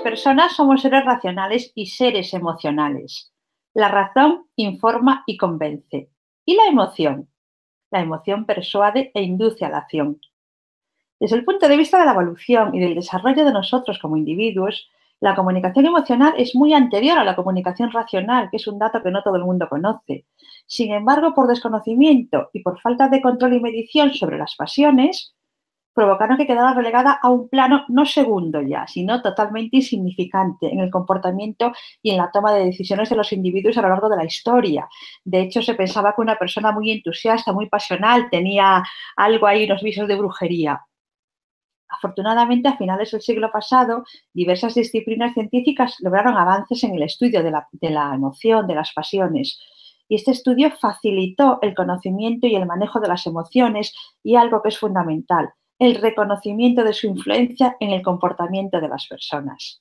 personas somos seres racionales y seres emocionales. La razón informa y convence. ¿Y la emoción? La emoción persuade e induce a la acción. Desde el punto de vista de la evolución y del desarrollo de nosotros como individuos, la comunicación emocional es muy anterior a la comunicación racional, que es un dato que no todo el mundo conoce. Sin embargo, por desconocimiento y por falta de control y medición sobre las pasiones, provocaron que quedara relegada a un plano no segundo ya, sino totalmente insignificante en el comportamiento y en la toma de decisiones de los individuos a lo largo de la historia. De hecho, se pensaba que una persona muy entusiasta, muy pasional, tenía algo ahí, unos visos de brujería. Afortunadamente, a finales del siglo pasado, diversas disciplinas científicas lograron avances en el estudio de la emoción, de las pasiones. Y este estudio facilitó el conocimiento y el manejo de las emociones y algo que es fundamental, el reconocimiento de su influencia en el comportamiento de las personas.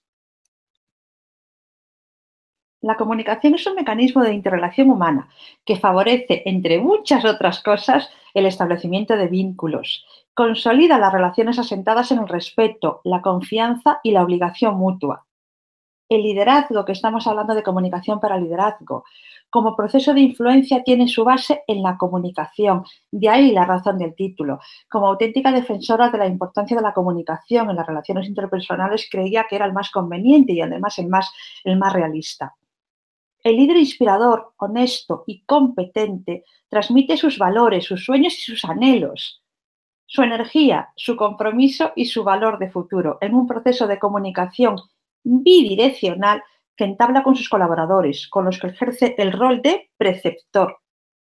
La comunicación es un mecanismo de interrelación humana que favorece, entre muchas otras cosas, el establecimiento de vínculos, consolida las relaciones asentadas en el respeto, la confianza y la obligación mutua. El liderazgo, que estamos hablando de comunicación para liderazgo, como proceso de influencia tiene su base en la comunicación, de ahí la razón del título. Como auténtica defensora de la importancia de la comunicación en las relaciones interpersonales, creía que era el más conveniente y además el más realista. El líder inspirador, honesto y competente transmite sus valores, sus sueños y sus anhelos, su energía, su compromiso y su valor de futuro en un proceso de comunicación bidireccional que entabla con sus colaboradores, con los que ejerce el rol de preceptor.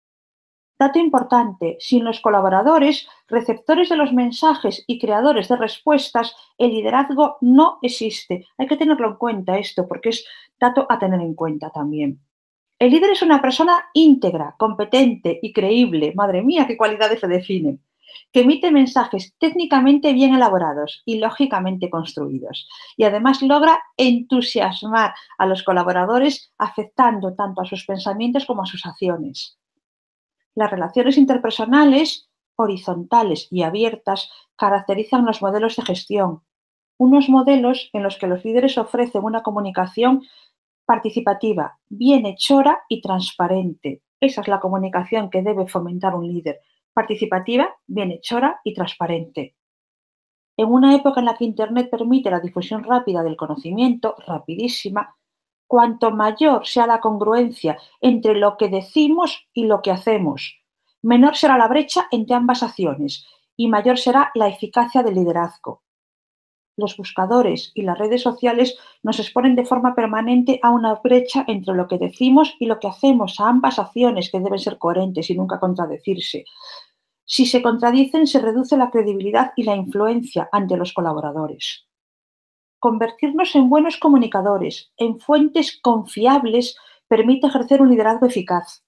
Dato importante, sin los colaboradores, receptores de los mensajes y creadores de respuestas, el liderazgo no existe. Hay que tenerlo en cuenta esto porque es dato a tener en cuenta también. El líder es una persona íntegra, competente y creíble. Madre mía, qué cualidades le definen. Que emite mensajes técnicamente bien elaborados y lógicamente construidos. Y además logra entusiasmar a los colaboradores afectando tanto a sus pensamientos como a sus acciones. Las relaciones interpersonales, horizontales y abiertas, caracterizan los modelos de gestión. Unos modelos en los que los líderes ofrecen una comunicación participativa, bienhechora y transparente. Esa es la comunicación que debe fomentar un líder. Participativa, bienhechora y transparente. En una época en la que Internet permite la difusión rápida del conocimiento, rapidísima, cuanto mayor sea la congruencia entre lo que decimos y lo que hacemos, menor será la brecha entre ambas acciones y mayor será la eficacia del liderazgo. Los buscadores y las redes sociales nos exponen de forma permanente a una brecha entre lo que decimos y lo que hacemos, a ambas acciones que deben ser coherentes y nunca contradecirse. Si se contradicen, se reduce la credibilidad y la influencia ante los colaboradores. Convertirnos en buenos comunicadores, en fuentes confiables, permite ejercer un liderazgo eficaz.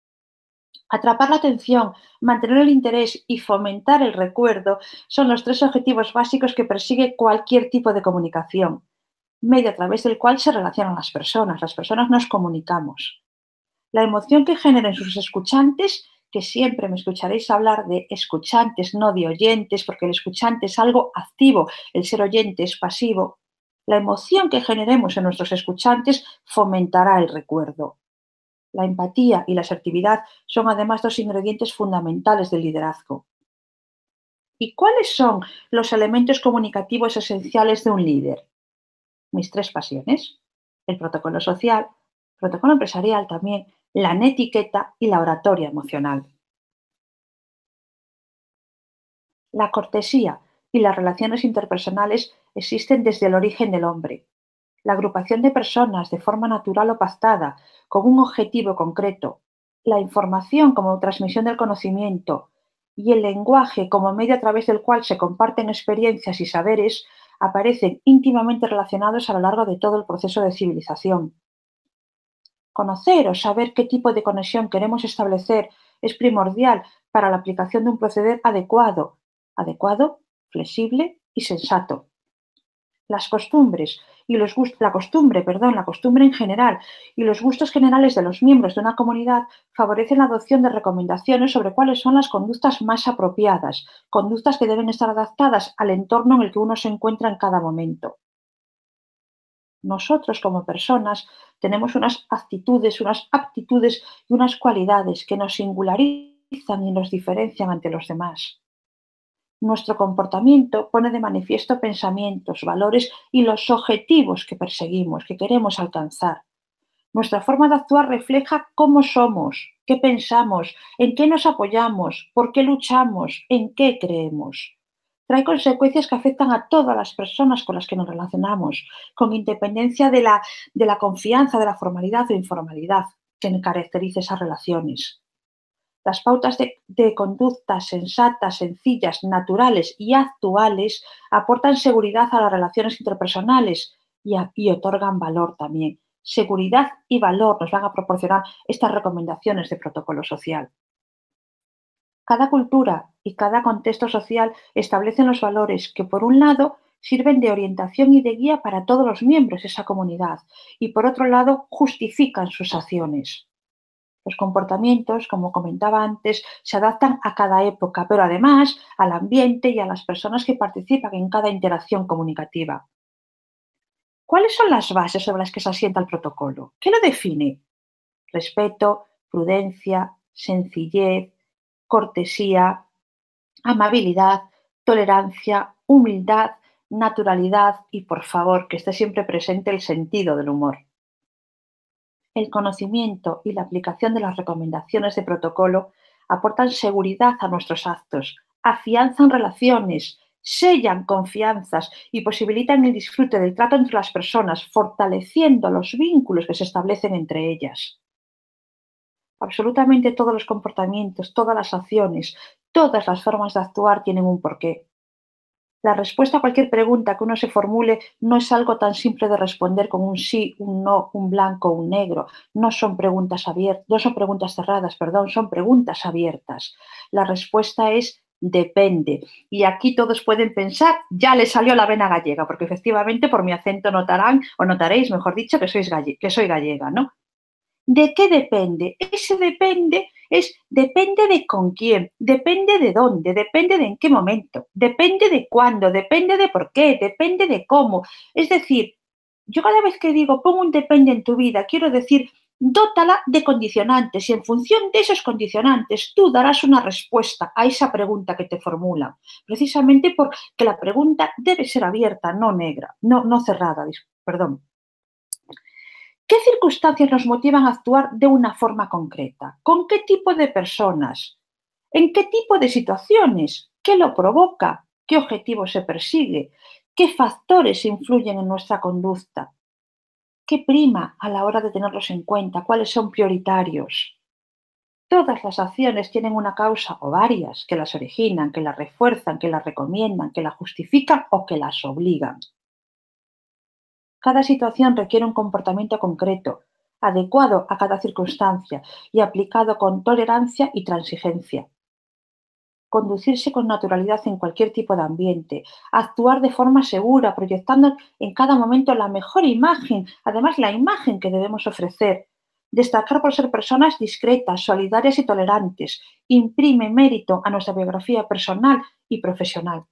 Atrapar la atención, mantener el interés y fomentar el recuerdo son los tres objetivos básicos que persigue cualquier tipo de comunicación, medio a través del cual se relacionan las personas nos comunicamos. La emoción que generen sus escuchantes, que siempre me escucharéis hablar de escuchantes, no de oyentes, porque el escuchante es algo activo, el ser oyente es pasivo. La emoción que generemos en nuestros escuchantes fomentará el recuerdo. La empatía y la asertividad son además dos ingredientes fundamentales del liderazgo. ¿Y cuáles son los elementos comunicativos esenciales de un líder? Mis tres pasiones: el protocolo social, el protocolo empresarial también, la netiqueta y la oratoria emocional. La cortesía y las relaciones interpersonales existen desde el origen del hombre. La agrupación de personas de forma natural o pactada, con un objetivo concreto, la información como transmisión del conocimiento y el lenguaje como medio a través del cual se comparten experiencias y saberes, aparecen íntimamente relacionados a lo largo de todo el proceso de civilización. Conocer o saber qué tipo de conexión queremos establecer es primordial para la aplicación de un proceder adecuado, flexible y sensato. Las costumbres y los gustos, la costumbre en general y los gustos generales de los miembros de una comunidad favorecen la adopción de recomendaciones sobre cuáles son las conductas más apropiadas, conductas que deben estar adaptadas al entorno en el que uno se encuentra en cada momento. Nosotros como personas tenemos unas actitudes, unas aptitudes y unas cualidades que nos singularizan y nos diferencian ante los demás. Nuestro comportamiento pone de manifiesto pensamientos, valores y los objetivos que perseguimos, que queremos alcanzar. Nuestra forma de actuar refleja cómo somos, qué pensamos, en qué nos apoyamos, por qué luchamos, en qué creemos. Trae consecuencias que afectan a todas las personas con las que nos relacionamos, con independencia de la confianza, de la formalidad o informalidad que caracterice esas relaciones. Las pautas de conducta sensatas, sencillas, naturales y actuales aportan seguridad a las relaciones interpersonales y otorgan valor también. Seguridad y valor nos van a proporcionar estas recomendaciones de protocolo social. Cada cultura y cada contexto social establecen los valores que, por un lado, sirven de orientación y de guía para todos los miembros de esa comunidad y, por otro lado, justifican sus acciones. Los comportamientos, como comentaba antes, se adaptan a cada época, pero además al ambiente y a las personas que participan en cada interacción comunicativa. ¿Cuáles son las bases sobre las que se asienta el protocolo? ¿Qué lo define? Respeto, prudencia, sencillez, cortesía, amabilidad, tolerancia, humildad, naturalidad y, por favor, que esté siempre presente el sentido del humor. El conocimiento y la aplicación de las recomendaciones de protocolo aportan seguridad a nuestros actos, afianzan relaciones, sellan confianzas y posibilitan el disfrute del trato entre las personas, fortaleciendo los vínculos que se establecen entre ellas. Absolutamente todos los comportamientos, todas las acciones, todas las formas de actuar tienen un porqué. La respuesta a cualquier pregunta que uno se formule no es algo tan simple de responder con un sí, un no, un blanco, un negro. No son preguntas abiertas, no son preguntas cerradas, perdón, son preguntas abiertas. La respuesta es depende. Y aquí todos pueden pensar, ya le salió la vena gallega, porque efectivamente por mi acento notarán o notaréis, mejor dicho, que soy gallega, ¿no? ¿De qué depende? Ese depende de con quién, depende de dónde, depende de en qué momento, depende de cuándo, depende de por qué, depende de cómo. Es decir, yo cada vez que digo pon un depende en tu vida, quiero decir, dótala de condicionantes y en función de esos condicionantes tú darás una respuesta a esa pregunta que te formulan. Precisamente porque la pregunta debe ser abierta, no negra, no cerrada, perdón. ¿Qué circunstancias nos motivan a actuar de una forma concreta? ¿Con qué tipo de personas? ¿En qué tipo de situaciones? ¿Qué lo provoca? ¿Qué objetivo se persigue? ¿Qué factores influyen en nuestra conducta? ¿Qué prima a la hora de tenerlos en cuenta? ¿Cuáles son prioritarios? Todas las acciones tienen una causa o varias que las originan, que las refuerzan, que las recomiendan, que las justifican o que las obligan. Cada situación requiere un comportamiento concreto, adecuado a cada circunstancia y aplicado con tolerancia y transigencia. Conducirse con naturalidad en cualquier tipo de ambiente, actuar de forma segura, proyectando en cada momento la mejor imagen, además la imagen que debemos ofrecer. Destacar por ser personas discretas, solidarias y tolerantes, imprime mérito a nuestra biografía personal y profesional.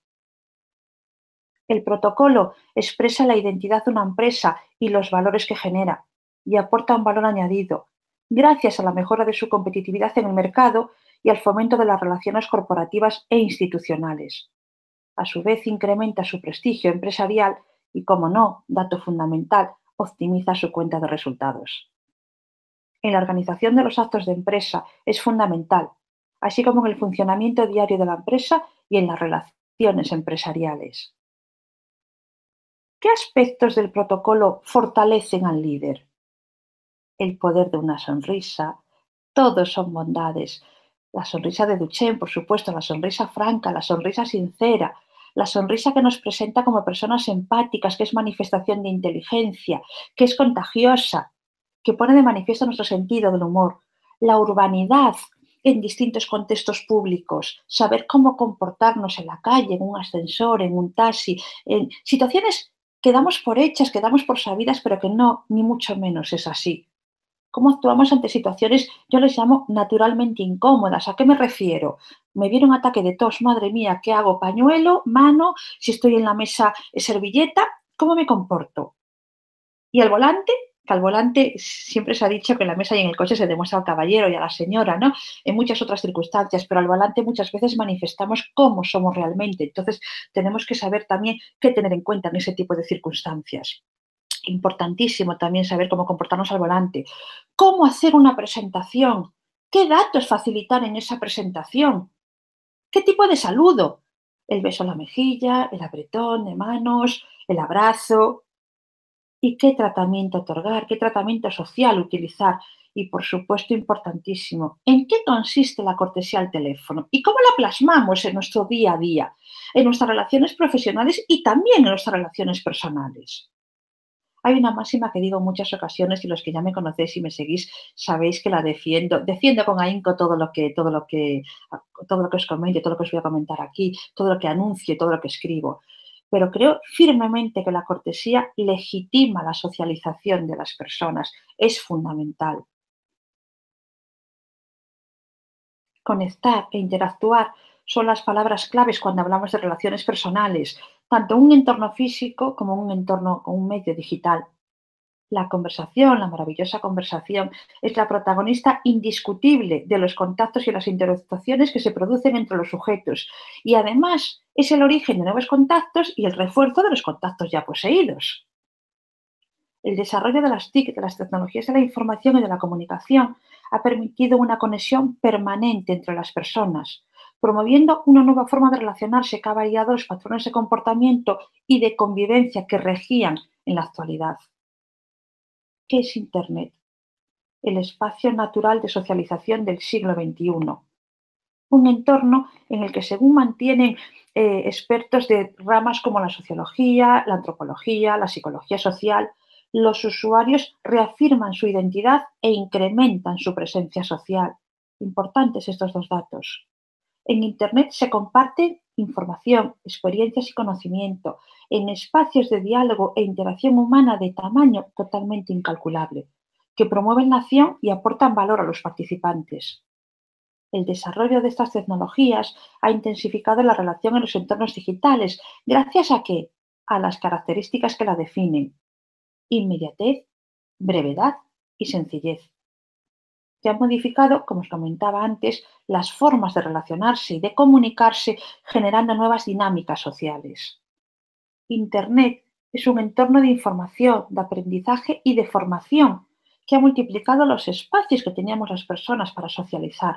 El protocolo expresa la identidad de una empresa y los valores que genera y aporta un valor añadido, gracias a la mejora de su competitividad en el mercado y al fomento de las relaciones corporativas e institucionales. A su vez, incrementa su prestigio empresarial y, como no, dato fundamental, optimiza su cuenta de resultados. En la organización de los actos de empresa es fundamental, así como en el funcionamiento diario de la empresa y en las relaciones empresariales. ¿Qué aspectos del protocolo fortalecen al líder? El poder de una sonrisa, todos son bondades. La sonrisa de Duchenne, por supuesto, la sonrisa franca, la sonrisa sincera, la sonrisa que nos presenta como personas empáticas, que es manifestación de inteligencia, que es contagiosa, que pone de manifiesto nuestro sentido del humor. La urbanidad en distintos contextos públicos, saber cómo comportarnos en la calle, en un ascensor, en un taxi, en situaciones que damos por hechas, que damos por sabidas, pero que no, ni mucho menos es así. ¿Cómo actuamos ante situaciones, yo les llamo naturalmente incómodas? ¿A qué me refiero? Me viene un ataque de tos, madre mía, ¿qué hago? ¿Pañuelo? ¿Mano? Si estoy en la mesa, servilleta, ¿cómo me comporto? Y al volante, que al volante siempre se ha dicho que en la mesa y en el coche se demuestra al caballero y a la señora, ¿no? En muchas otras circunstancias, pero al volante muchas veces manifestamos cómo somos realmente. Entonces, tenemos que saber también qué tener en cuenta en ese tipo de circunstancias. Importantísimo también saber cómo comportarnos al volante. ¿Cómo hacer una presentación? ¿Qué datos facilitar en esa presentación? ¿Qué tipo de saludo? El beso en la mejilla, el apretón de manos, el abrazo. ¿Y qué tratamiento otorgar? ¿Qué tratamiento social utilizar? Y, por supuesto, importantísimo, ¿en qué consiste la cortesía al teléfono? ¿Y cómo la plasmamos en nuestro día a día, en nuestras relaciones profesionales y también en nuestras relaciones personales? Hay una máxima que digo en muchas ocasiones y los que ya me conocéis y me seguís sabéis que la defiendo. Defiendo con ahínco todo lo que os comento, todo lo que os voy a comentar aquí, todo lo que anuncio, todo lo que escribo. Pero creo firmemente que la cortesía legitima la socialización de las personas. Es fundamental. Conectar e interactuar son las palabras claves cuando hablamos de relaciones personales, tanto en un entorno físico como en un entorno o un medio digital. La conversación, la maravillosa conversación, es la protagonista indiscutible de los contactos y las interacciones que se producen entre los sujetos y además es el origen de nuevos contactos y el refuerzo de los contactos ya poseídos. El desarrollo de las TIC, de las tecnologías de la información y de la comunicación, ha permitido una conexión permanente entre las personas, promoviendo una nueva forma de relacionarse que ha variado los patrones de comportamiento y de convivencia que regían en la actualidad. ¿Qué es Internet? El espacio natural de socialización del siglo XXI. Un entorno en el que, según mantienen expertos de ramas como la sociología, la antropología, la psicología social, los usuarios reafirman su identidad e incrementan su presencia social. Importantes estos dos datos. En Internet se comparten información, experiencias y conocimiento en espacios de diálogo e interacción humana de tamaño totalmente incalculable, que promueven la acción y aportan valor a los participantes. El desarrollo de estas tecnologías ha intensificado la relación en los entornos digitales. ¿Gracias a qué? A las características que la definen: inmediatez, brevedad y sencillez. Que han modificado, como os comentaba antes, las formas de relacionarse y de comunicarse, generando nuevas dinámicas sociales. Internet es un entorno de información, de aprendizaje y de formación que ha multiplicado los espacios que teníamos las personas para socializar.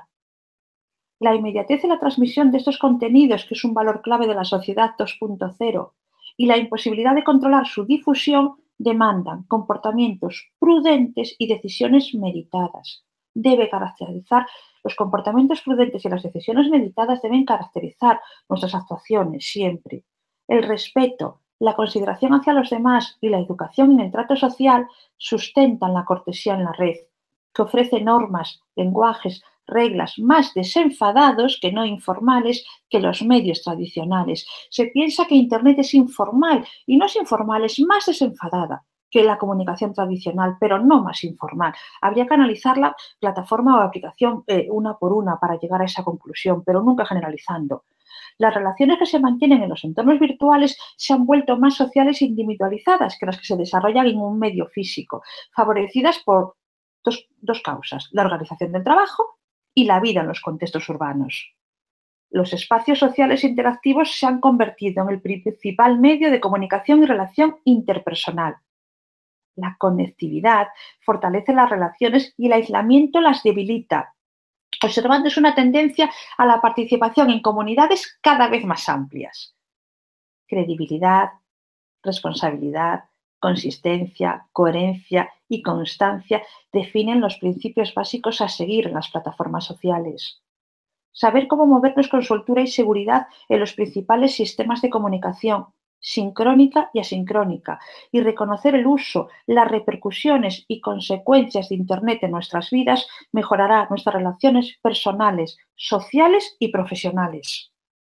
La inmediatez en la transmisión de estos contenidos, que es un valor clave de la sociedad 2.0, y la imposibilidad de controlar su difusión demandan comportamientos prudentes y decisiones meditadas. Debe caracterizar los comportamientos prudentes y las decisiones meditadas deben caracterizar nuestras actuaciones siempre. El respeto, la consideración hacia los demás y la educación en el trato social sustentan la cortesía en la red, que ofrece normas, lenguajes, reglas más desenfadados que no informales que los medios tradicionales. Se piensa que Internet es informal y no es informal, es más desenfadada que la comunicación tradicional, pero no más informal. Habría que analizarla plataforma o aplicación una por una para llegar a esa conclusión, pero nunca generalizando. Las relaciones que se mantienen en los entornos virtuales se han vuelto más sociales e individualizadas que las que se desarrollan en un medio físico, favorecidas por dos causas: la organización del trabajo y la vida en los contextos urbanos. Los espacios sociales interactivos se han convertido en el principal medio de comunicación y relación interpersonal. La conectividad fortalece las relaciones y el aislamiento las debilita, observándose una tendencia a la participación en comunidades cada vez más amplias. Credibilidad, responsabilidad, consistencia, coherencia y constancia definen los principios básicos a seguir en las plataformas sociales. Saber cómo movernos con soltura y seguridad en los principales sistemas de comunicación, sincrónica y asincrónica, y reconocer el uso, las repercusiones y consecuencias de Internet en nuestras vidas mejorará nuestras relaciones personales, sociales y profesionales.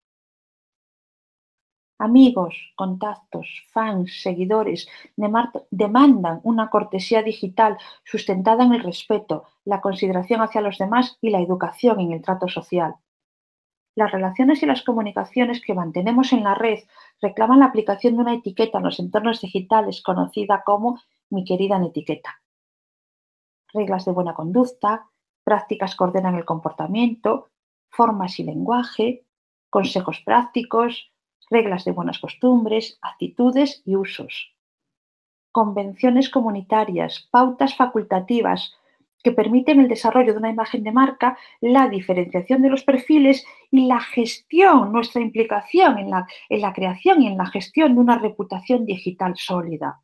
Amigos, contactos, fans, seguidores demandan una cortesía digital sustentada en el respeto, la consideración hacia los demás y la educación en el trato social. Las relaciones y las comunicaciones que mantenemos en la red reclaman la aplicación de una etiqueta en los entornos digitales conocida como mi querida netiqueta. Reglas de buena conducta, prácticas que ordenan el comportamiento, formas y lenguaje, consejos prácticos, reglas de buenas costumbres, actitudes y usos. Convenciones comunitarias, pautas facultativas que permiten el desarrollo de una imagen de marca, la diferenciación de los perfiles y la gestión, nuestra implicación en la creación y en la gestión de una reputación digital sólida.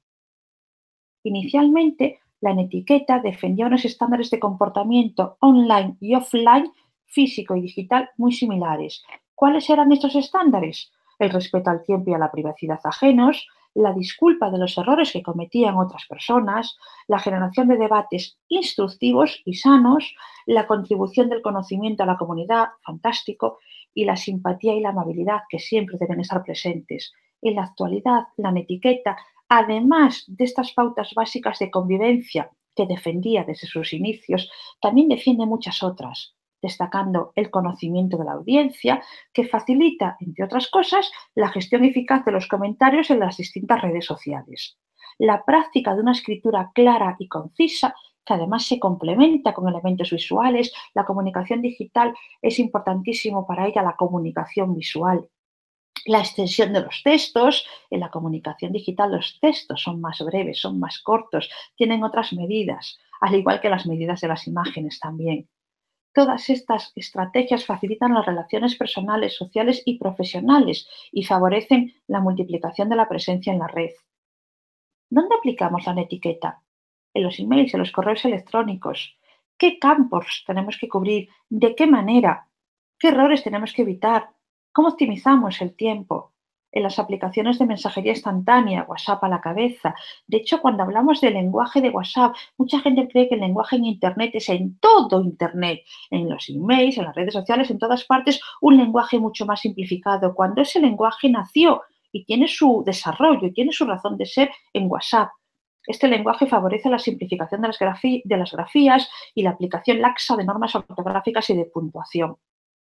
Inicialmente, la netiqueta defendía unos estándares de comportamiento online y offline, físico y digital, muy similares. ¿Cuáles eran estos estándares? El respeto al tiempo y a la privacidad ajenos, la disculpa de los errores que cometían otras personas, la generación de debates instructivos y sanos, la contribución del conocimiento a la comunidad, fantástico, y la simpatía y la amabilidad que siempre deben estar presentes. En la actualidad, la netiqueta, además de estas pautas básicas de convivencia que defendía desde sus inicios, también defiende muchas otras, destacando el conocimiento de la audiencia, que facilita, entre otras cosas, la gestión eficaz de los comentarios en las distintas redes sociales. La práctica de una escritura clara y concisa, que además se complementa con elementos visuales, la comunicación digital es importantísimo para ella la comunicación visual. La extensión de los textos, en la comunicación digital los textos son más breves, son más cortos, tienen otras medidas, al igual que las medidas de las imágenes también. Todas estas estrategias facilitan las relaciones personales, sociales y profesionales y favorecen la multiplicación de la presencia en la red. ¿Dónde aplicamos la etiqueta? En los emails, en los correos electrónicos. ¿Qué campos tenemos que cubrir? ¿De qué manera? ¿Qué errores tenemos que evitar? ¿Cómo optimizamos el tiempo? En las aplicaciones de mensajería instantánea, WhatsApp a la cabeza. De hecho, cuando hablamos del lenguaje de WhatsApp, mucha gente cree que el lenguaje en Internet es en todo Internet, en los emails, en las redes sociales, en todas partes, un lenguaje mucho más simplificado, cuando ese lenguaje nació y tiene su desarrollo y tiene su razón de ser en WhatsApp. Este lenguaje favorece la simplificación de las grafías y la aplicación laxa de normas ortográficas y de puntuación.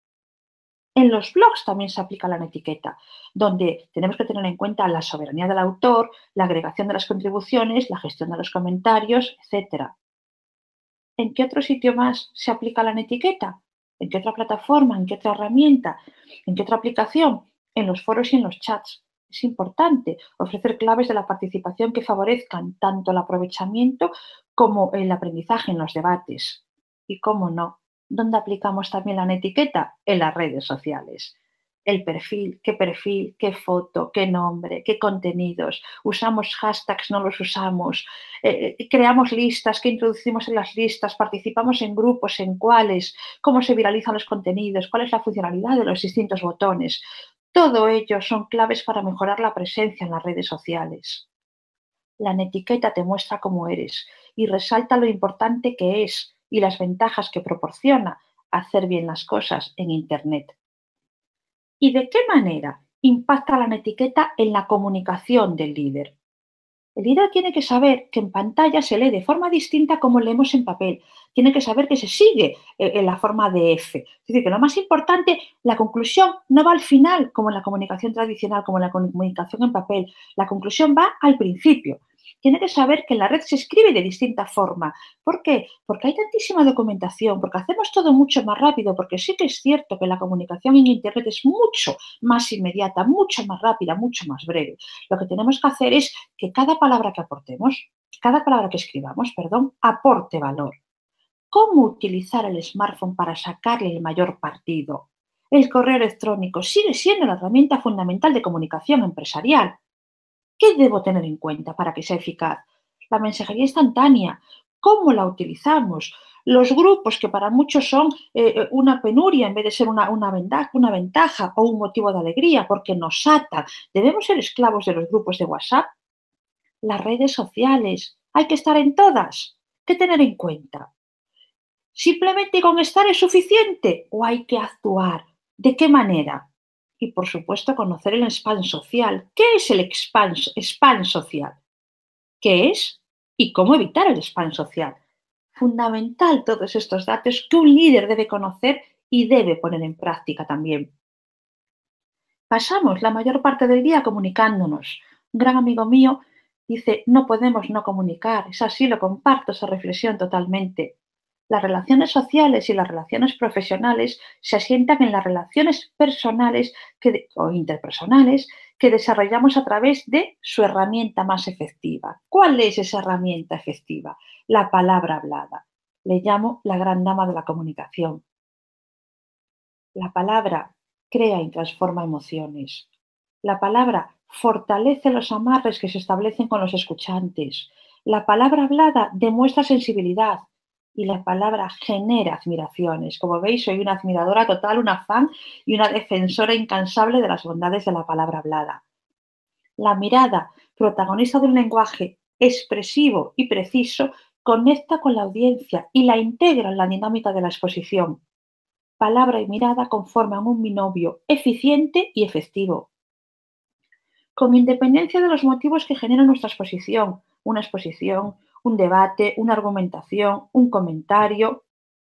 En los blogs también se aplica la etiqueta, donde tenemos que tener en cuenta la soberanía del autor, la agregación de las contribuciones, la gestión de los comentarios, etc. ¿En qué otro sitio más se aplica la etiqueta? ¿En qué otra plataforma? ¿En qué otra herramienta? ¿En qué otra aplicación? En los foros y en los chats. Es importante ofrecer claves de la participación que favorezcan tanto el aprovechamiento como el aprendizaje en los debates. Y cómo no, ¿dónde aplicamos también la etiqueta? En las redes sociales. El perfil, qué foto, qué nombre, qué contenidos. Usamos hashtags, no los usamos. Creamos listas, qué introducimos en las listas, participamos en grupos, en cuáles, cómo se viralizan los contenidos, cuál es la funcionalidad de los distintos botones. Todo ello son claves para mejorar la presencia en las redes sociales. La etiqueta te muestra cómo eres y resalta lo importante que es y las ventajas que proporciona hacer bien las cosas en Internet. ¿Y de qué manera impacta la etiqueta en la comunicación del líder? El líder tiene que saber que en pantalla se lee de forma distinta como leemos en papel. Tiene que saber que se sigue en la forma de F. Es decir, que lo más importante, la conclusión no va al final, como en la comunicación tradicional, como en la comunicación en papel. La conclusión va al principio. Tiene que saber que en la red se escribe de distinta forma. ¿Por qué? Porque hay tantísima documentación, porque hacemos todo mucho más rápido, porque sí que es cierto que la comunicación en Internet es mucho más inmediata, mucho más rápida, mucho más breve. Lo que tenemos que hacer es que cada palabra que aportemos, cada palabra que escribamos, perdón, aporte valor. ¿Cómo utilizar el smartphone para sacarle el mayor partido? El correo electrónico sigue siendo la herramienta fundamental de comunicación empresarial. ¿Qué debo tener en cuenta para que sea eficaz? La mensajería instantánea, ¿cómo la utilizamos? Los grupos, que para muchos son una penuria en vez de ser una ventaja o un motivo de alegría, porque nos atan. ¿Debemos ser esclavos de los grupos de WhatsApp? Las redes sociales, ¿hay que estar en todas? ¿Qué tener en cuenta? ¿Simplemente con estar es suficiente o hay que actuar? ¿De qué manera? Y por supuesto conocer el spam social. ¿Qué es el spam social? ¿Qué es? ¿Y cómo evitar el spam social? Fundamental todos estos datos que un líder debe conocer y debe poner en práctica también. Pasamos la mayor parte del día comunicándonos. Un gran amigo mío Dice, no podemos no comunicar. Es así, lo comparto, esa reflexión totalmente. Las relaciones sociales y las relaciones profesionales se asientan en las relaciones personales o interpersonales que desarrollamos a través de su herramienta más efectiva. ¿Cuál es esa herramienta efectiva? La palabra hablada. Le llamo la gran dama de la comunicación. La palabra crea y transforma emociones. La palabra fortalece los amarres que se establecen con los escuchantes. La palabra hablada demuestra sensibilidad y la palabra genera admiraciones. Como veis, soy una admiradora total, una fan y una defensora incansable de las bondades de la palabra hablada. La mirada, protagonista de un lenguaje expresivo y preciso, conecta con la audiencia y la integra en la dinámica de la exposición. Palabra y mirada conforman un binomio eficiente y efectivo, con independencia de los motivos que genera nuestra exposición, un debate, una argumentación, un comentario.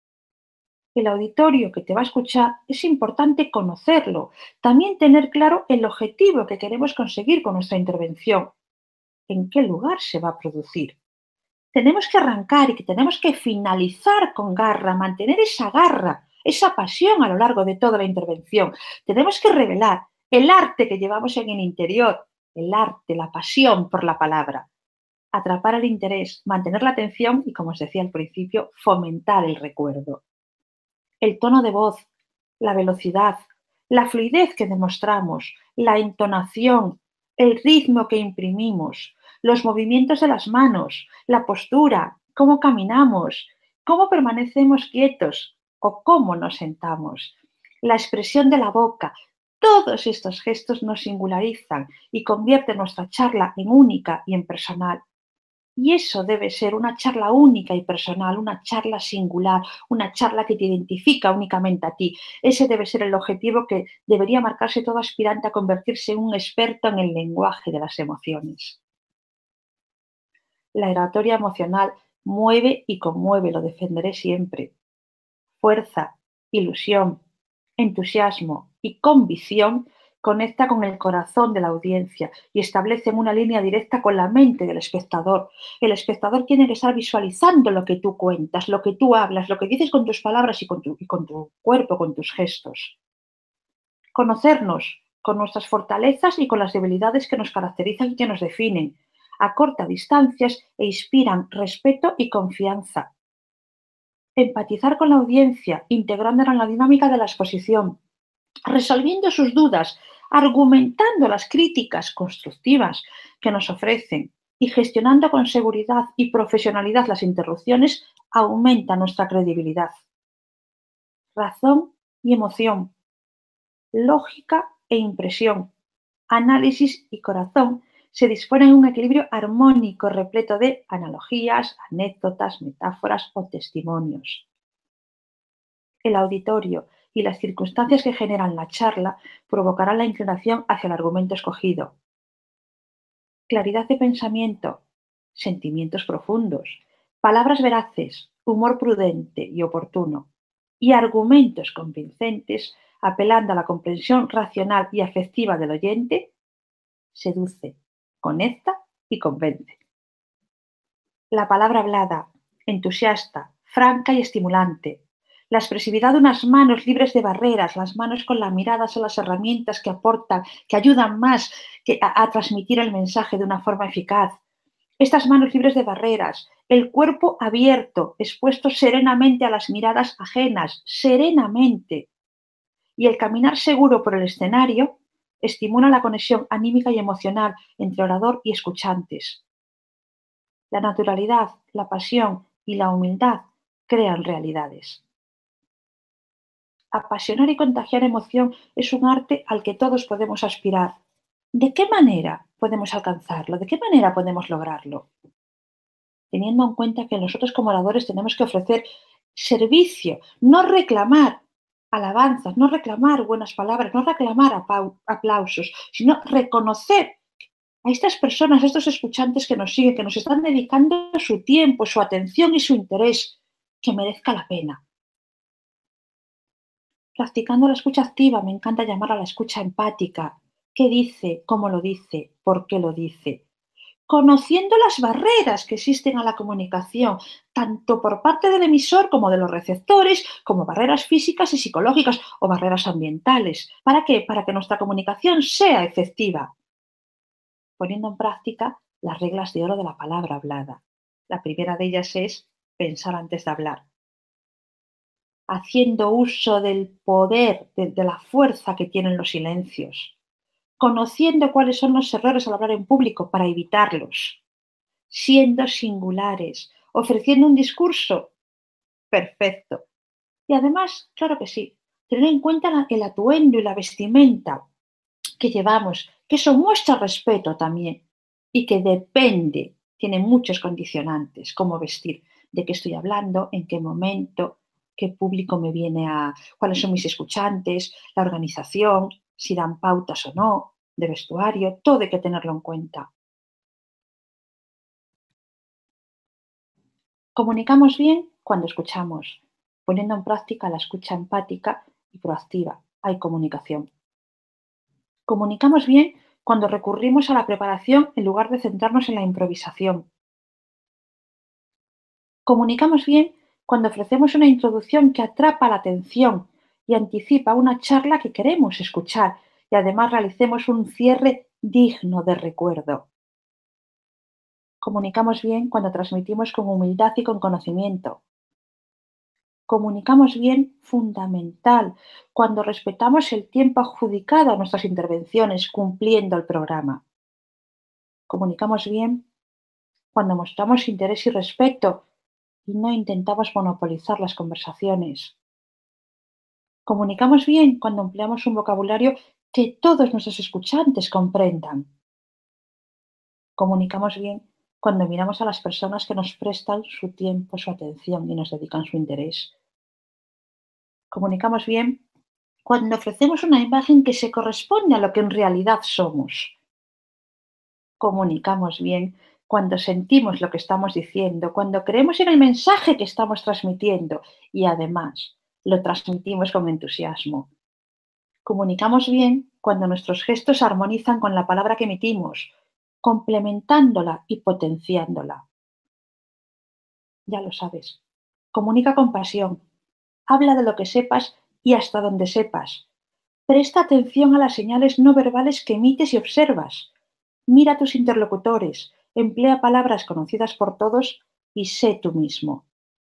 El auditorio que te va a escuchar es importante conocerlo, también tener claro el objetivo que queremos conseguir con nuestra intervención, en qué lugar se va a producir. Tenemos que arrancar y que tenemos que finalizar con garra, mantener esa garra, esa pasión a lo largo de toda la intervención. Tenemos que revelar el arte que llevamos en el interior, el arte, la pasión por la palabra. Atrapar el interés, mantener la atención y, como os decía al principio, fomentar el recuerdo. El tono de voz, la velocidad, la fluidez que demostramos, la entonación, el ritmo que imprimimos, los movimientos de las manos, la postura, cómo caminamos, cómo permanecemos quietos o cómo nos sentamos, la expresión de la boca. Todos estos gestos nos singularizan y convierten nuestra charla en única y en personal. Y eso debe ser una charla única y personal, una charla singular, una charla que te identifica únicamente a ti. Ese debe ser el objetivo que debería marcarse todo aspirante a convertirse en un experto en el lenguaje de las emociones. La oratoria emocional mueve y conmueve, lo defenderé siempre. Fuerza, ilusión, entusiasmo y convicción conecta con el corazón de la audiencia y establecen una línea directa con la mente del espectador. El espectador tiene que estar visualizando lo que tú cuentas, lo que tú hablas, lo que dices con tus palabras y con tu cuerpo, con tus gestos. Conocernos con nuestras fortalezas y con las debilidades que nos caracterizan y que nos definen, acorta distancias e inspiran respeto y confianza. Empatizar con la audiencia, integrándola en la dinámica de la exposición, resolviendo sus dudas, argumentando las críticas constructivas que nos ofrecen y gestionando con seguridad y profesionalidad las interrupciones, aumenta nuestra credibilidad. Razón y emoción, lógica e impresión, análisis y corazón se disponen en un equilibrio armónico repleto de analogías, anécdotas, metáforas o testimonios. El auditorio y las circunstancias que generan la charla provocarán la inclinación hacia el argumento escogido. Claridad de pensamiento, sentimientos profundos, palabras veraces, humor prudente y oportuno, y argumentos convincentes, apelando a la comprensión racional y afectiva del oyente, seduce, conecta y convence. La palabra hablada, entusiasta, franca y estimulante. La expresividad de unas manos libres de barreras, las manos con la mirada son las herramientas que aportan, que ayudan más a transmitir el mensaje de una forma eficaz. Estas manos libres de barreras, el cuerpo abierto, expuesto serenamente a las miradas ajenas, serenamente. Y el caminar seguro por el escenario estimula la conexión anímica y emocional entre orador y escuchantes. La naturalidad, la pasión y la humildad crean realidades. Apasionar y contagiar emoción es un arte al que todos podemos aspirar. ¿De qué manera podemos alcanzarlo? ¿De qué manera podemos lograrlo? Teniendo en cuenta que nosotros como oradores tenemos que ofrecer servicio, no reclamar alabanzas, no reclamar buenas palabras, no reclamar aplausos, sino reconocer a estas personas, a estos escuchantes que nos siguen, que nos están dedicando su tiempo, su atención y su interés, que merezca la pena. Practicando la escucha activa, me encanta llamar a la escucha empática. ¿Qué dice? ¿Cómo lo dice? ¿Por qué lo dice? conociendo las barreras que existen a la comunicación, tanto por parte del emisor como de los receptores, como barreras físicas y psicológicas o barreras ambientales. ¿Para qué? Para que nuestra comunicación sea efectiva, poniendo en práctica las reglas de oro de la palabra hablada. La primera de ellas es pensar antes de hablar, haciendo uso del poder, de la fuerza que tienen los silencios, conociendo cuáles son los errores al hablar en público para evitarlos, siendo singulares, ofreciendo un discurso perfecto. Y además, claro que sí, tener en cuenta el atuendo y la vestimenta que llevamos, que eso muestra respeto también y que depende, tiene muchos condicionantes, cómo vestir, de qué estoy hablando, en qué momento, qué público me viene cuáles son mis escuchantes, la organización, si dan pautas o no, de vestuario, todo hay que tenerlo en cuenta. Comunicamos bien cuando escuchamos, poniendo en práctica la escucha empática y proactiva. Hay comunicación. Comunicamos bien cuando recurrimos a la preparación en lugar de centrarnos en la improvisación. Comunicamos bien cuando ofrecemos una introducción que atrapa la atención y anticipa una charla que queremos escuchar y además realicemos un cierre digno de recuerdo. Comunicamos bien cuando transmitimos con humildad y con conocimiento. Comunicamos bien, fundamental, cuando respetamos el tiempo adjudicado a nuestras intervenciones cumpliendo el programa. Comunicamos bien cuando mostramos interés y respeto y no intentamos monopolizar las conversaciones. Comunicamos bien cuando empleamos un vocabulario que todos nuestros escuchantes comprendan. Comunicamos bien cuando miramos a las personas que nos prestan su tiempo, su atención y nos dedican su interés. Comunicamos bien cuando ofrecemos una imagen que se corresponde a lo que en realidad somos. Comunicamos bien cuando sentimos lo que estamos diciendo, cuando creemos en el mensaje que estamos transmitiendo y además lo transmitimos con entusiasmo. Comunicamos bien cuando nuestros gestos armonizan con la palabra que emitimos, complementándola y potenciándola. Ya lo sabes. Comunica con pasión. Habla de lo que sepas y hasta donde sepas. Presta atención a las señales no verbales que emites y observas. Mira a tus interlocutores, emplea palabras conocidas por todos y sé tú mismo.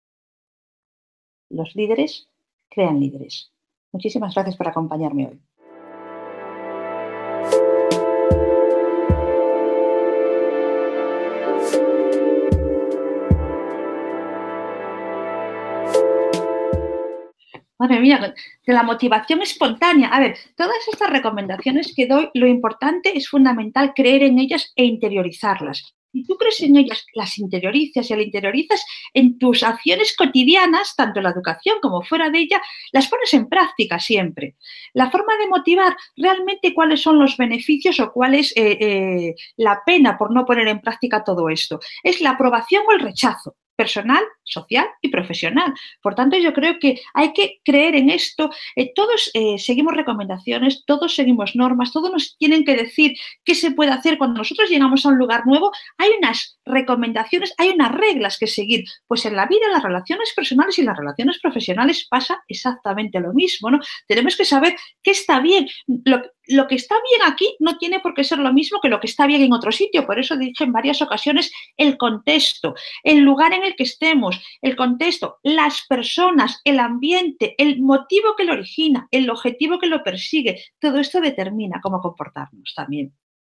Los líderes crean líderes. Muchísimas gracias por acompañarme hoy. Madre mía, de la motivación espontánea. A ver, todas estas recomendaciones que doy, lo importante es fundamental creer en ellas e interiorizarlas. Si tú crees en ellas, las interiorizas y las interiorizas en tus acciones cotidianas, tanto en la educación como fuera de ella, las pones en práctica siempre. La forma de motivar realmente cuáles son los beneficios o cuál es la pena por no poner en práctica todo esto. Es la aprobación o el rechazo personal, social y profesional. Por tanto, yo creo que hay que creer en esto. Todos seguimos recomendaciones, todos seguimos normas, todos nos tienen que decir qué se puede hacer cuando nosotros llegamos a un lugar nuevo. Hay unas recomendaciones, hay unas reglas que seguir. Pues en la vida, en las relaciones personales y en las relaciones profesionales pasa exactamente lo mismo, ¿no? Tenemos que saber qué está bien. Lo que está bien aquí no tiene por qué ser lo mismo que lo que está bien en otro sitio. Por eso dije en varias ocasiones el contexto, el lugar en el que estemos, el contexto, las personas, el ambiente, el motivo que lo origina, el objetivo que lo persigue. Todo esto determina cómo comportarnos también.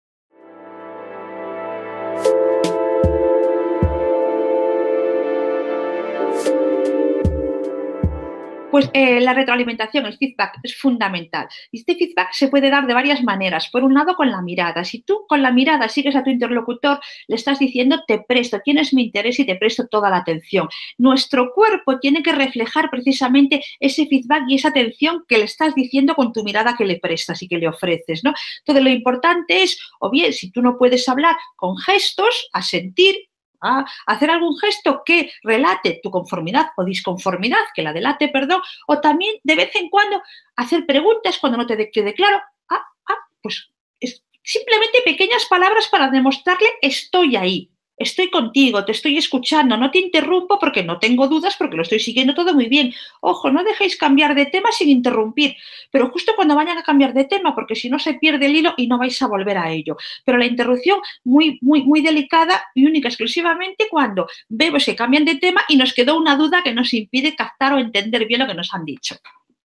Pues la retroalimentación, el feedback es fundamental. Y este feedback se puede dar de varias maneras. Por un lado, con la mirada. Si tú con la mirada sigues a tu interlocutor, le estás diciendo te presto, tienes mi interés y te presto toda la atención. Nuestro cuerpo tiene que reflejar precisamente ese feedback y esa atención que le estás diciendo con tu mirada que le prestas y que le ofreces, ¿no? Entonces, lo importante es, o bien, si tú no puedes hablar, con gestos, asentir, hacer algún gesto que relate tu conformidad o disconformidad, que la delate, perdón, o también de vez en cuando hacer preguntas cuando no te quede claro. Pues Simplemente pequeñas palabras para demostrarle estoy ahí, estoy contigo, te estoy escuchando, no te interrumpo porque no tengo dudas, porque lo estoy siguiendo todo muy bien. Ojo, no dejéis cambiar de tema sin interrumpir, pero justo cuando vayan a cambiar de tema, porque si no se pierde el hilo y no vais a volver a ello. Pero la interrupción muy delicada y única exclusivamente cuando vemos que cambian de tema y nos quedó una duda que nos impide captar o entender bien lo que nos han dicho.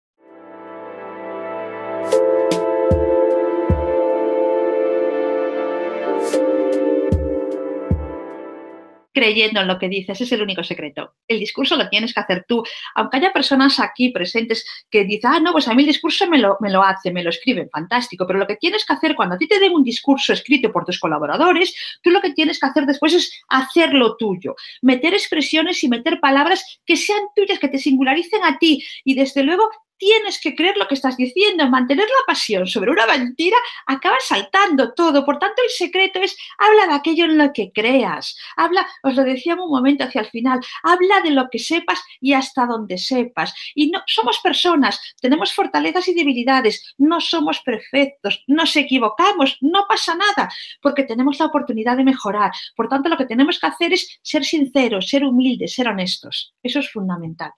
Creyendo en lo que dices, es el único secreto. El discurso lo tienes que hacer tú. Aunque haya personas aquí presentes que dicen, no, pues a mí el discurso me lo hace, me lo escriben, fantástico, pero lo que tienes que hacer cuando a ti te den un discurso escrito por tus colaboradores, tú lo que tienes que hacer después es hacerlo tuyo, meter expresiones y meter palabras que sean tuyas, que te singularicen a ti y desde luego tienes que creer lo que estás diciendo, mantener la pasión sobre una mentira acaba saltando todo. Por tanto, el secreto es habla de aquello en lo que creas. Habla, os lo decía en un momento hacia el final, habla de lo que sepas y hasta donde sepas. Y no somos personas, tenemos fortalezas y debilidades, no somos perfectos, nos equivocamos, no pasa nada, porque tenemos la oportunidad de mejorar. Por tanto, lo que tenemos que hacer es ser sinceros, ser humildes, ser honestos. Eso es fundamental.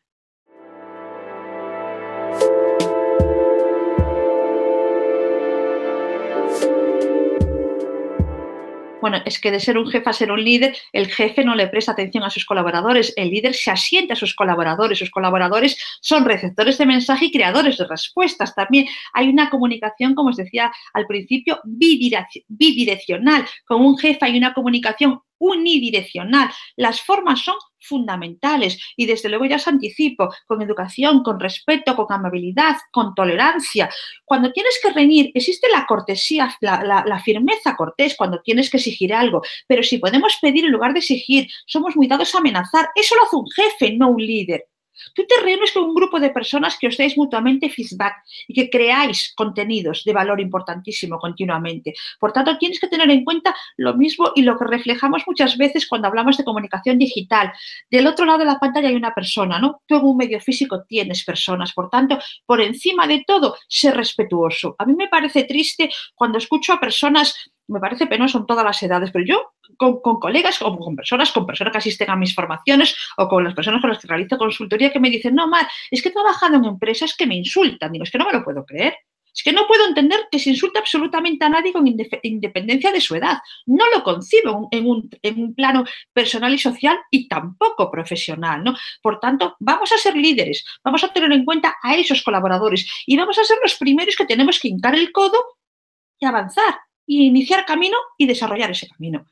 Bueno, es que de ser un jefe a ser un líder, el jefe no le presta atención a sus colaboradores, el líder se asiente a sus colaboradores son receptores de mensaje y creadores de respuestas. También hay una comunicación, como os decía al principio, bidireccional. Con un jefe hay una comunicación unidireccional. Las formas son fundamentales y desde luego ya os anticipo, con educación, con respeto, con amabilidad, con tolerancia. Cuando tienes que reñir, existe la cortesía, la firmeza cortés cuando tienes que exigir algo, pero si podemos pedir en lugar de exigir, somos muy dados a amenazar, eso lo hace un jefe, no un líder. Tú te reúnes con un grupo de personas que os deis mutuamente feedback y que creáis contenidos de valor importantísimo continuamente. Por tanto, tienes que tener en cuenta lo mismo y lo que reflejamos muchas veces cuando hablamos de comunicación digital. Del otro lado de la pantalla hay una persona, ¿no? Tú en un medio físico tienes personas. Por tanto, por encima de todo, ser respetuoso. A mí me parece triste cuando escucho a personas, me parece penoso en todas las edades, pero yo con colegas o con personas que asisten a mis formaciones o con las personas con las que realizo consultoría que me dicen, no, Mar, es que he trabajado en empresas que me insultan. Digo, es que no me lo puedo creer. Es que no puedo entender que se insulte absolutamente a nadie con independencia de su edad. No lo concibo en un plano personal y social y tampoco profesional, ¿no? Por tanto, vamos a ser líderes, vamos a tener en cuenta a esos colaboradores y vamos a ser los primeros que tenemos que hincar el codo y avanzar y iniciar camino y desarrollar ese camino.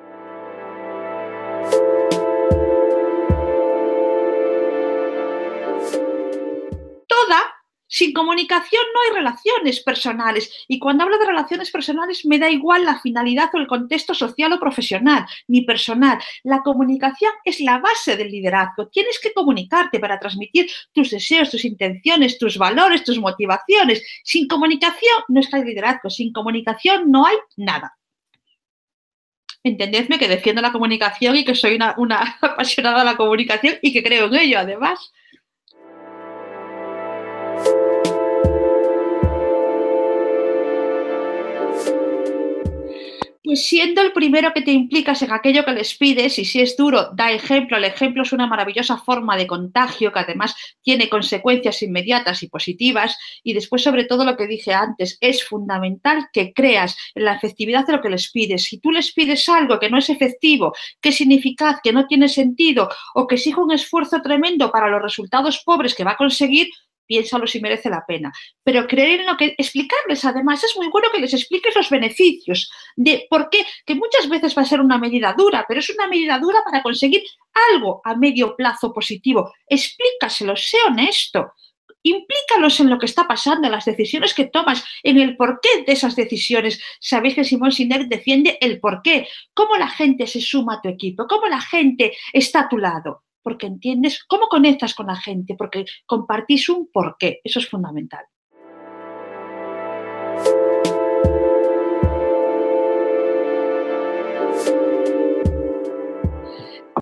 Toda, sin comunicación no hay relaciones personales. Y cuando hablo de relaciones personales me da igual la finalidad o el contexto social o profesional, ni personal. La comunicación es la base del liderazgo. Tienes que comunicarte para transmitir tus deseos, tus intenciones, tus valores, tus motivaciones. Sin comunicación no es que hay liderazgo. Sin comunicación no hay nada. Entendedme que defiendo la comunicación y que soy una apasionada de la comunicación y que creo en ello, además. Pues siendo el primero que te implicas en aquello que les pides y si es duro, da ejemplo. El ejemplo es una maravillosa forma de contagio que además tiene consecuencias inmediatas y positivas. Y después, sobre todo, lo que dije antes, es fundamental que creas en la efectividad de lo que les pides. Si tú les pides algo que no es efectivo, que es ineficaz, que no tiene sentido o que exige un esfuerzo tremendo para los resultados pobres que va a conseguir, piénsalo si merece la pena. Pero creer en lo que, explicarles además, es muy bueno que les expliques los beneficios de por qué, que muchas veces va a ser una medida dura, pero es una medida dura para conseguir algo a medio plazo positivo. Explícaselo, sé honesto. Implícalos en lo que está pasando, en las decisiones que tomas, en el porqué de esas decisiones. Sabéis que Simón Sinek defiende el porqué, cómo la gente se suma a tu equipo, cómo la gente está a tu lado, porque entiendes cómo conectas con la gente, porque compartís un porqué. Eso es fundamental.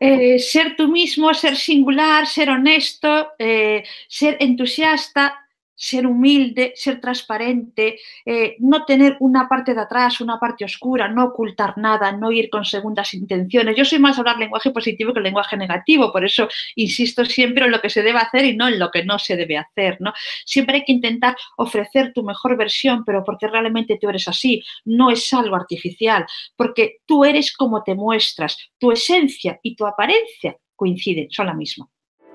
Ser tú mismo, ser singular, ser honesto, ser entusiasta, ser humilde, ser transparente, no tener una parte de atrás, una parte oscura, no ocultar nada, no ir con segundas intenciones. Yo soy más de hablar lenguaje positivo que el lenguaje negativo, por eso insisto siempre en lo que se debe hacer y no en lo que no se debe hacer, ¿no? Siempre hay que intentar ofrecer tu mejor versión, pero porque realmente tú eres así, no es algo artificial, porque tú eres como te muestras, tu esencia y tu apariencia coinciden, son la misma.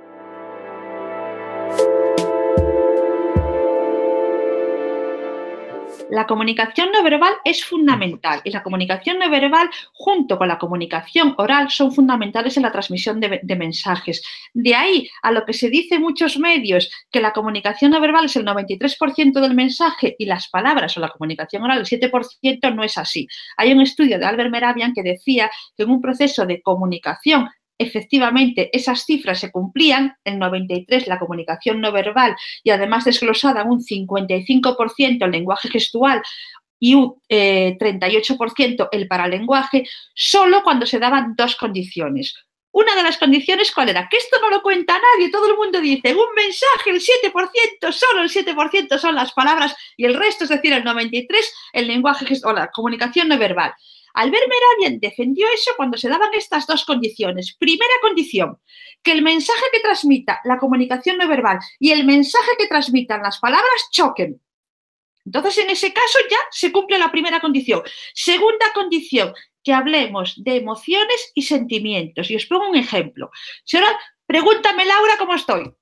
La comunicación no verbal es fundamental y la comunicación no verbal junto con la comunicación oral son fundamentales en la transmisión de mensajes. De ahí a lo que se dice en muchos medios que la comunicación no verbal es el 93% del mensaje y las palabras o la comunicación oral el 7%, no es así. Hay un estudio de Albert Mehrabian que decía que en un proceso de comunicación efectivamente esas cifras se cumplían, el 93% la comunicación no verbal y además desglosada un 55% el lenguaje gestual y un 38% el paralenguaje, solo cuando se daban dos condiciones. Una de las condiciones, ¿cuál era? Que esto no lo cuenta nadie, todo el mundo dice, un mensaje, el 7%, solo el 7% son las palabras y el resto, es decir, el 93%, el lenguaje gestual, la comunicación no verbal. Albert Mehrabian defendió eso cuando se daban estas dos condiciones. Primera condición, que el mensaje que transmita la comunicación no verbal y el mensaje que transmitan las palabras choquen. Entonces, en ese caso ya se cumple la primera condición. Segunda condición, que hablemos de emociones y sentimientos. Y os pongo un ejemplo. Si ahora, pregúntame, Laura, ¿cómo estoy?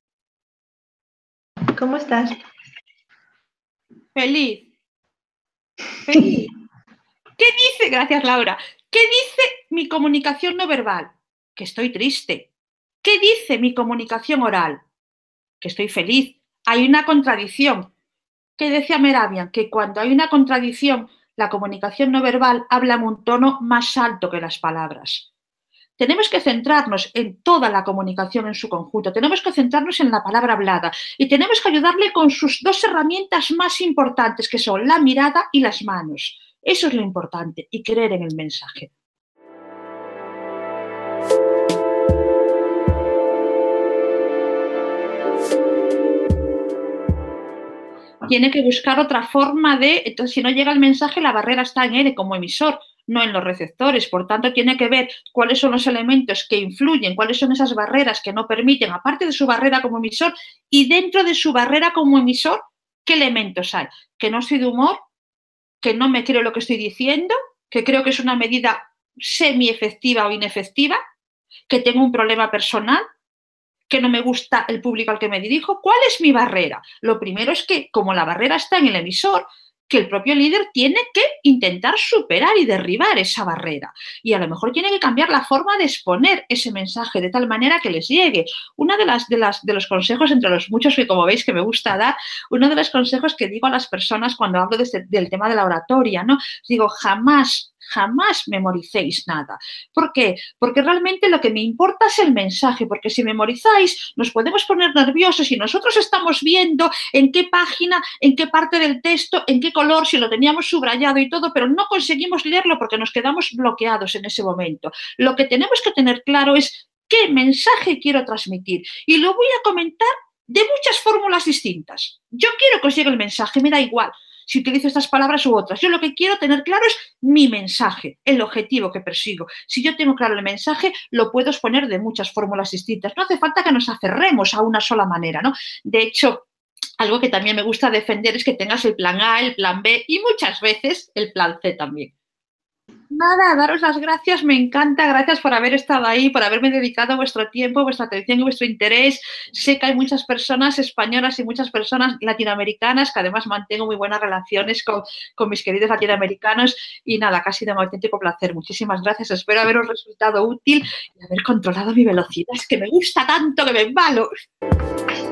¿Cómo estás? Feliz. Feliz. ¿Qué dice? Gracias, Laura. ¿Qué dice mi comunicación no verbal? Que estoy triste. ¿Qué dice mi comunicación oral? Que estoy feliz. Hay una contradicción. ¿Qué decía Mehrabian? Que cuando hay una contradicción, la comunicación no verbal habla en un tono más alto que las palabras. Tenemos que centrarnos en toda la comunicación en su conjunto, tenemos que centrarnos en la palabra hablada y tenemos que ayudarle con sus dos herramientas más importantes, que son la mirada y las manos. Eso es lo importante y creer en el mensaje. Tiene que buscar otra forma de, entonces si no llega el mensaje, la barrera está en él como emisor, no en los receptores. Por tanto, tiene que ver cuáles son los elementos que influyen, cuáles son esas barreras que no permiten, aparte de su barrera como emisor, y dentro de su barrera como emisor, ¿qué elementos hay? Que no soy de humor, que no me creo lo que estoy diciendo, que creo que es una medida semi-efectiva o inefectiva, que tengo un problema personal, que no me gusta el público al que me dirijo. ¿Cuál es mi barrera? Lo primero es que, como la barrera está en el emisor, que el propio líder tiene que intentar superar y derribar esa barrera. Y a lo mejor tiene que cambiar la forma de exponer ese mensaje de tal manera que les llegue. Uno de los consejos, entre los muchos que, como veis, que me gusta dar, uno de los consejos que digo a las personas cuando hablo del tema de la oratoria, ¿no? Digo, jamás memoricéis nada. ¿Por qué? Porque realmente lo que me importa es el mensaje, porque si memorizáis nos podemos poner nerviosos y nosotros estamos viendo en qué página, en qué parte del texto, en qué color, si lo teníamos subrayado y todo, pero no conseguimos leerlo porque nos quedamos bloqueados en ese momento. Lo que tenemos que tener claro es qué mensaje quiero transmitir y lo voy a comentar de muchas fórmulas distintas. Yo quiero que os llegue el mensaje, me da igual si utilizo estas palabras u otras. Yo lo que quiero tener claro es mi mensaje, el objetivo que persigo. Si yo tengo claro el mensaje, lo puedo exponer de muchas fórmulas distintas. No hace falta que nos aferremos a una sola manera, ¿no? De hecho, algo que también me gusta defender es que tengas el plan A, el plan B y muchas veces el plan C también. Nada, daros las gracias, me encanta, gracias por haber estado ahí, por haberme dedicado vuestro tiempo, vuestra atención y vuestro interés. Sé que hay muchas personas españolas y muchas personas latinoamericanas, que además mantengo muy buenas relaciones con mis queridos latinoamericanos y nada, casi de un auténtico placer. Muchísimas gracias, espero haberos resultado útil y haber controlado mi velocidad, es que me gusta tanto que me embalo.